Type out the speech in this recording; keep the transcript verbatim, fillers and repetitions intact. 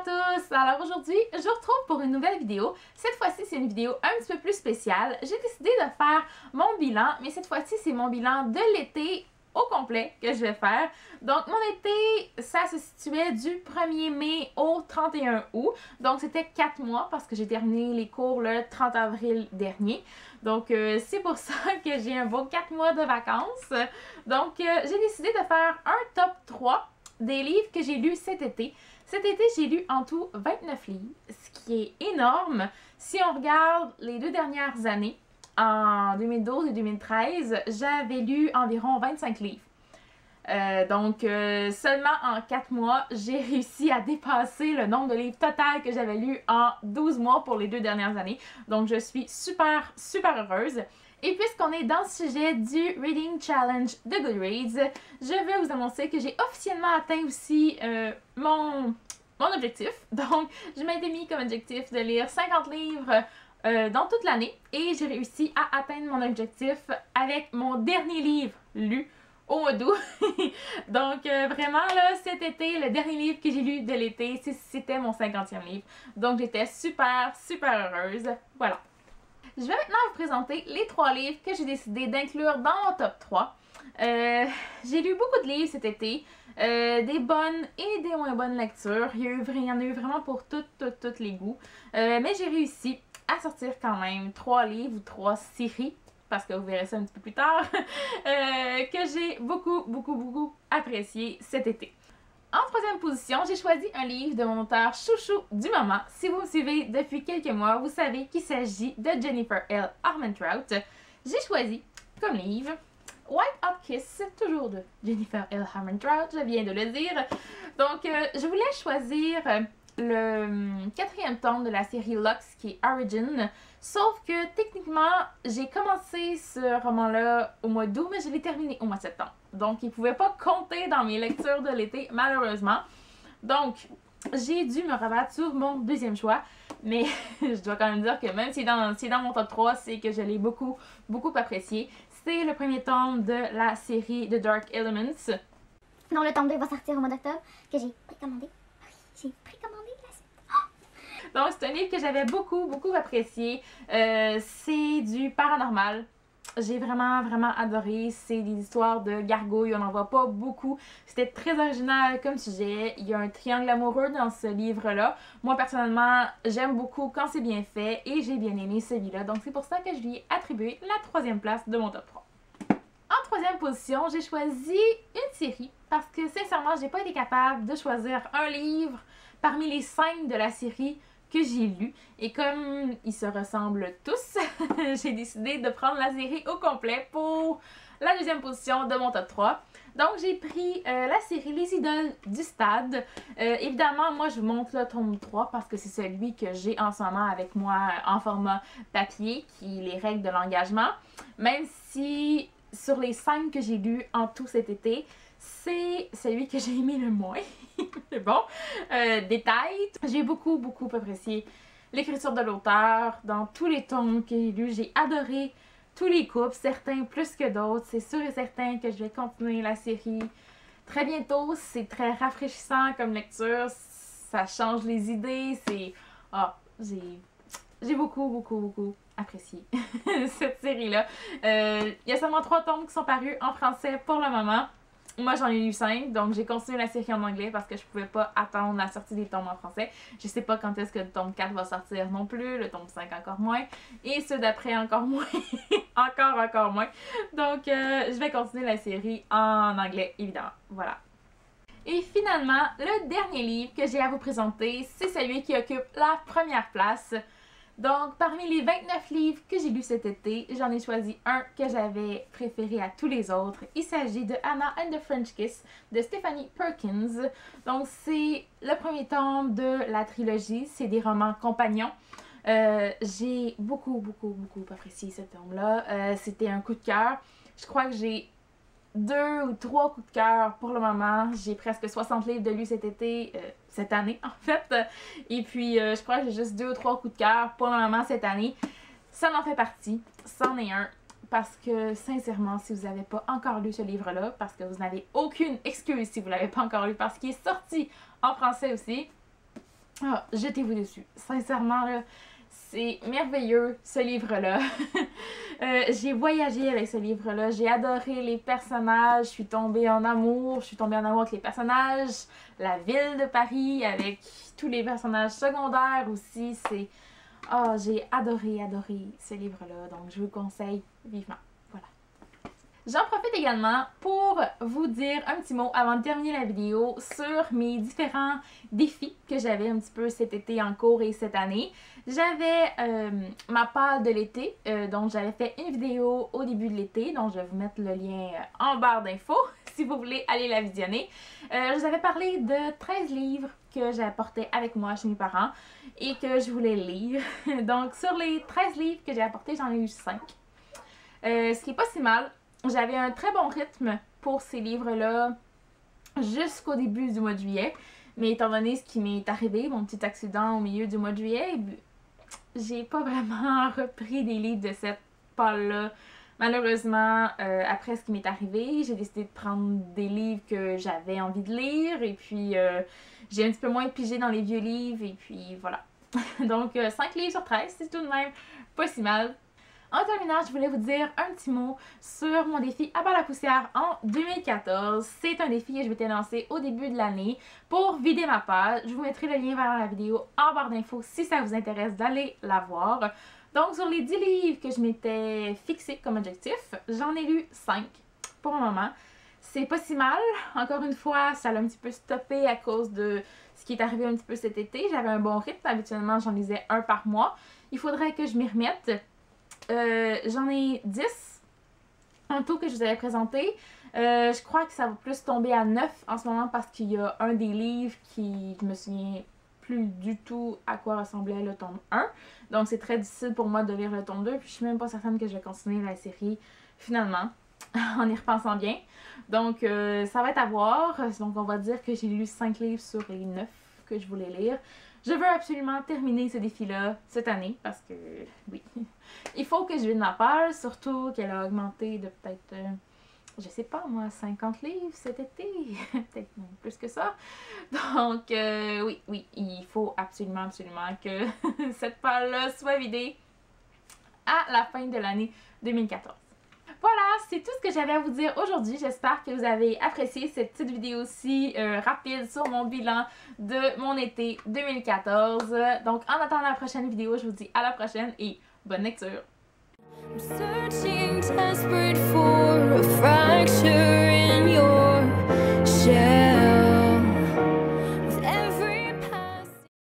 tous! Alors aujourd'hui, je vous retrouve pour une nouvelle vidéo. Cette fois-ci, c'est une vidéo un petit peu plus spéciale. J'ai décidé de faire mon bilan, mais cette fois-ci, c'est mon bilan de l'été au complet que je vais faire. Donc, mon été, ça se situait du premier mai au trente et un août. Donc, c'était quatre mois parce que j'ai terminé les cours le trente avril dernier. Donc, euh, c'est pour ça que j'ai un beau quatre mois de vacances. Donc, euh, j'ai décidé de faire un top trois des livres que j'ai lus cet été. Cet été, j'ai lu en tout vingt-neuf livres, ce qui est énorme. Si on regarde les deux dernières années, en deux mille douze et deux mille treize, j'avais lu environ vingt-cinq livres. Euh, donc, euh, seulement en quatre mois, j'ai réussi à dépasser le nombre de livres total que j'avais lu en douze mois pour les deux dernières années. Donc, je suis super, super heureuse. Et puisqu'on est dans le sujet du Reading Challenge de Goodreads, je veux vous annoncer que j'ai officiellement atteint aussi euh, mon, mon objectif. Donc, je m'étais mis comme objectif de lire cinquante livres euh, dans toute l'année et j'ai réussi à atteindre mon objectif avec mon dernier livre lu au mois d'août. Donc, euh, vraiment, là, cet été, le dernier livre que j'ai lu de l'été, c'était mon cinquantième livre. Donc, j'étais super, super heureuse. Voilà. Je vais maintenant vous présenter les trois livres que j'ai décidé d'inclure dans mon top trois. Euh, j'ai lu beaucoup de livres cet été, euh, des bonnes et des moins bonnes lectures. Il y, a eu, il y en a eu vraiment pour toutes, toutes, toutes les goûts. Euh, mais j'ai réussi à sortir quand même trois livres ou trois séries, parce que vous verrez ça un petit peu plus tard, euh, que j'ai beaucoup, beaucoup, beaucoup apprécié cet été. En troisième position, j'ai choisi un livre de mon auteur chouchou du moment. Si vous me suivez depuis quelques mois, vous savez qu'il s'agit de Jennifer L. Armentrout. J'ai choisi comme livre White Hot Kiss, toujours de Jennifer L. Armentrout, je viens de le dire. Donc, euh, je voulais choisir le quatrième tome de la série Lux qui est Origin. Sauf que techniquement, j'ai commencé ce roman-là au mois d'août, mais je l'ai terminé au mois de septembre. Donc, il ne pouvait pas compter dans mes lectures de l'été, malheureusement. Donc, j'ai dû me rabattre sur mon deuxième choix. Mais je dois quand même dire que même si c'est dans, si dans mon top trois, c'est que je l'ai beaucoup, beaucoup apprécié. C'est le premier tome de la série The Dark Elements. Non, le tome deux va sortir au mois d'octobre, que j'ai précommandé. Oui, j'ai précommandé la suite. Donc, c'est un livre que j'avais beaucoup, beaucoup apprécié. Euh, c'est du paranormal. J'ai vraiment, vraiment adoré. C'est des histoires de gargouilles. On n'en voit pas beaucoup. C'était très original comme sujet. Il y a un triangle amoureux dans ce livre-là. Moi, personnellement, j'aime beaucoup quand c'est bien fait et j'ai bien aimé celui-là. Donc, c'est pour ça que je lui ai attribué la troisième place de mon top trois. En troisième position, j'ai choisi une série parce que, sincèrement, j'ai pas été capable de choisir un livre parmi les cinq de la série que j'ai lu. Et comme ils se ressemblent tous, j'ai décidé de prendre la série au complet pour la deuxième position de mon top trois. Donc, j'ai pris euh, la série Les Idoles du Stade. Euh, évidemment, moi, je vous montre le tome trois parce que c'est celui que j'ai en ce moment avec moi en format papier, qui est les règles de l'engagement. Même si, sur les cinq que j'ai lus en tout cet été, c'est celui que j'ai aimé le moins. C'est bon. Euh, détail. J'ai beaucoup, beaucoup apprécié l'écriture de l'auteur. Dans tous les tomes que j'ai lus, j'ai adoré tous les couples, certains plus que d'autres. C'est sûr et certain que je vais continuer la série très bientôt. C'est très rafraîchissant comme lecture. Ça change les idées. C'est... Ah, j'ai... J'ai beaucoup, beaucoup, beaucoup apprécié cette série-là. Euh, il y a seulement trois tomes qui sont parus en français pour le moment. Moi, j'en ai lu cinq, donc j'ai continué la série en anglais parce que je pouvais pas attendre la sortie des tomes en français. Je sais pas quand est-ce que le tome quatre va sortir non plus, le tome cinq encore moins, et ceux d'après encore moins, encore, encore moins. Donc, euh, je vais continuer la série en anglais, évidemment. Voilà. Et finalement, le dernier livre que j'ai à vous présenter, c'est celui qui occupe la première place. Donc, parmi les vingt-neuf livres que j'ai lus cet été, j'en ai choisi un que j'avais préféré à tous les autres. Il s'agit de Anna and the French Kiss de Stephanie Perkins. Donc, c'est le premier tome de la trilogie. C'est des romans compagnons. Euh, j'ai beaucoup, beaucoup, beaucoup apprécié ce tome-là. Euh, C'était un coup de cœur. Je crois que j'ai deux ou trois coups de cœur pour le moment. J'ai presque soixante livres de lus cet été, euh, cette année en fait. Et puis euh, je crois que j'ai juste deux ou trois coups de cœur pour le moment cette année. Ça en fait partie, c'en est un. Parce que sincèrement, si vous n'avez pas encore lu ce livre-là, parce que vous n'avez aucune excuse si vous ne l'avez pas encore lu, parce qu'il est sorti en français aussi, Ah, jetez-vous dessus. Sincèrement, là, c'est merveilleux, ce livre-là. euh, j'ai voyagé avec ce livre-là. J'ai adoré les personnages. Je suis tombée en amour. Je suis tombée en amour avec les personnages. La ville de Paris, avec tous les personnages secondaires aussi. C'est... Oh, j'ai adoré, adoré ce livre-là. Donc, je vous le conseille vivement. Voilà. J'en profite également pour vous dire un petit mot avant de terminer la vidéo sur mes différents défis que j'avais un petit peu cet été en cours et cette année. J'avais euh, ma palle de l'été, euh, donc j'avais fait une vidéo au début de l'été, donc je vais vous mettre le lien en barre d'infos si vous voulez aller la visionner. Euh, je vous avais parlé de treize livres que j'apportais avec moi chez mes parents et que je voulais lire. Donc sur les treize livres que j'ai apportés, j'en ai eu cinq. Euh, ce qui est pas si mal. J'avais un très bon rythme pour ces livres-là jusqu'au début du mois de juillet. Mais étant donné ce qui m'est arrivé, mon petit accident au milieu du mois de juillet, j'ai pas vraiment repris des livres de cette palle-là. Malheureusement, euh, après ce qui m'est arrivé, j'ai décidé de prendre des livres que j'avais envie de lire. Et puis, euh, j'ai un petit peu moins pigé dans les vieux livres. Et puis, voilà. Donc, euh, cinq livres sur treize, c'est tout de même pas si mal. En terminant, je voulais vous dire un petit mot sur mon défi à part la poussière en deux mille quatorze. C'est un défi que je m'étais lancé au début de l'année pour vider ma page. Je vous mettrai le lien vers la vidéo en barre d'infos si ça vous intéresse d'aller la voir. Donc, sur les dix livres que je m'étais fixé comme objectif, j'en ai lu cinq pour le moment. C'est pas si mal. Encore une fois, ça l'a un petit peu stoppé à cause de ce qui est arrivé un petit peu cet été. J'avais un bon rythme. Habituellement, j'en lisais un par mois. Il faudrait que je m'y remette. Euh, j'en ai dix en tout que je vous avais présenté. Euh, je crois que ça va plus tomber à neuf en ce moment parce qu'il y a un des livres qui, je me souviens plus du tout à quoi ressemblait le tome un. Donc c'est très difficile pour moi de lire le tome deux. Puis je suis même pas certaine que je vais continuer la série finalement, en y repensant bien. Donc euh, ça va être à voir. Donc on va dire que j'ai lu cinq livres sur les neuf que je voulais lire. Je veux absolument terminer ce défi-là cette année parce que, oui, il faut que je vide ma page, surtout qu'elle a augmenté de peut-être, euh, je sais pas moi, cinquante livres cet été, peut-être plus que ça. Donc, euh, oui, oui, il faut absolument, absolument que cette page-là soit vidée à la fin de l'année deux mille quatorze. Voilà, c'est tout ce que j'avais à vous dire aujourd'hui. J'espère que vous avez apprécié cette petite vidéo-ci euh, rapide sur mon bilan de mon été deux mille quatorze. Donc, en attendant la prochaine vidéo, je vous dis à la prochaine et bonne lecture! I'm searching, desperate for